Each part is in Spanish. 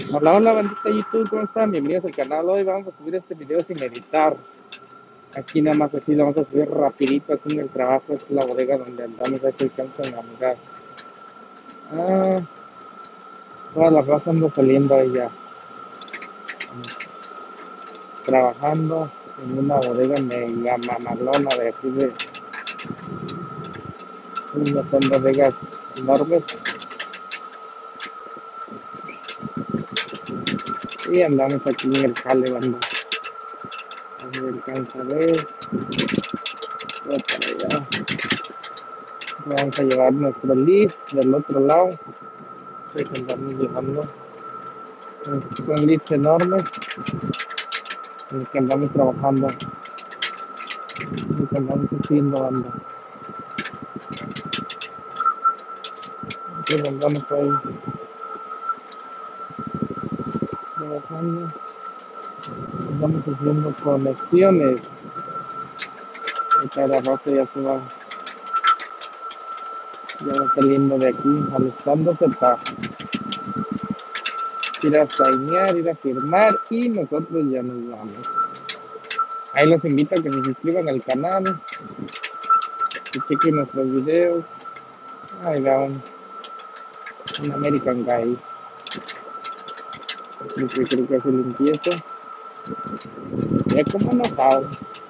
Hola, hola, bandita de YouTube, ¿cómo están? Bienvenidos al canal. Hoy vamos a subir este video sin editar. Aquí nada más así lo vamos a subir rapidito aquí en el trabajo. Esta es la bodega donde andamos, ahí se alcanzan a mirar. Ah, toda la raza anda saliendo ahí ya. Trabajando en una bodega mega mamalona de aquí de... Son bodegas enormes. Y andamos aquí en el jale, banda. Ahí se alcanza a ver. Voy para allá. Vamos a llevar nuestro lift del otro lado. Sí, que andamos llevando. Son lifts enormes en el que andamos trabajando, en el que andamos haciendo banda. Entonces andamos ahí trabajando, andamos haciendo conexiones. Y cada rato ya va saliendo de aquí, alistándose para ir a signear, ir a firmar y nosotros ya nos vamos. Ahí los invito a que se suscriban al canal, que chequen nuestros videos. Ahí va un American Guy, creo que hace limpieza. Ya como enojado.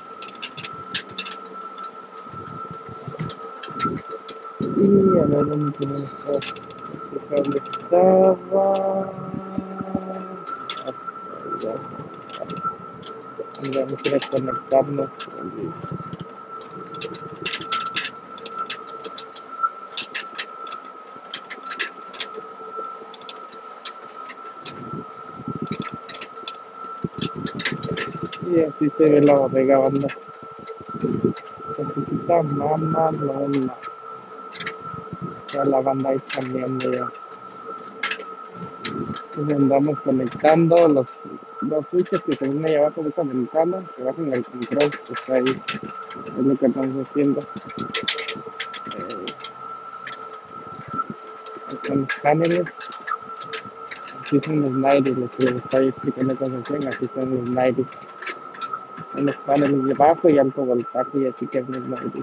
Y a ver dónde tenemos este cable estaba. Ya vamos a ir a conectarnos. Y así se ve la bodega, banda. Necesita mamalona. Ya la banda ahí cambiando ya. Entonces andamos conectando los switches que se ven ahí abajo de esa ventana, que bajan el control, que está ahí. Es lo que estamos haciendo. Son los paneles. Así son los 90, los que les estoy explicando cómo se hacen, así son los 90. Son los paneles de bajo y alto voltaje y así que es los 90.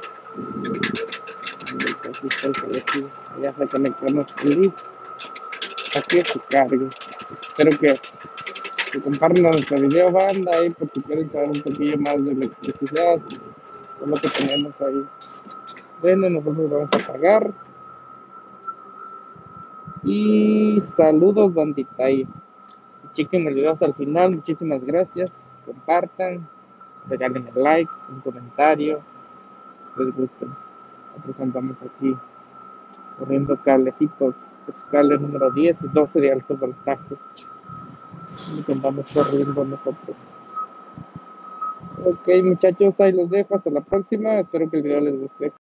Así está el teléfono. Ya se conectó nuestro list. Aquí es su cargo. Espero que compartan nuestro video, banda, ahí por si quieren saber un poquillo más de electricidad, de lo que tenemos ahí. Bueno, nosotros vamos a pagar. Y saludos, bandita. Ahí. Chequen el video hasta el final. Muchísimas gracias. Compartan. Regalen likes, un comentario. Si les gusta. Nosotros andamos aquí corriendo cablecitos. Es cable número 10 y 12 de alto voltaje. Y que andamos corriendo nosotros. Ok, muchachos, ahí los dejo. Hasta la próxima. Espero que el video les guste.